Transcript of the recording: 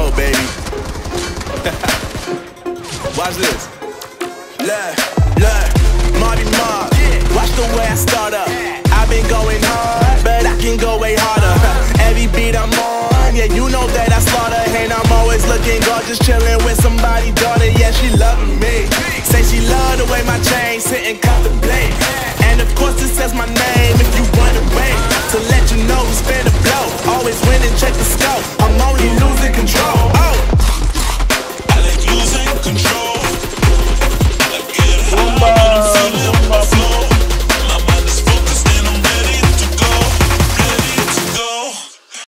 go, baby. Watch this. Look, Marty Mark. Watch the way I start up. I've been going hard, but I can go way harder. Every beat I'm on, yeah, you know that I slaughter. And I'm always looking gorgeous, chilling with somebody's daughter. Yeah, she loving me. Say she love the way my chain sit and contemplate. And of course it says my name if you wanna wait. To let you know who's finna blow. Always winning, check the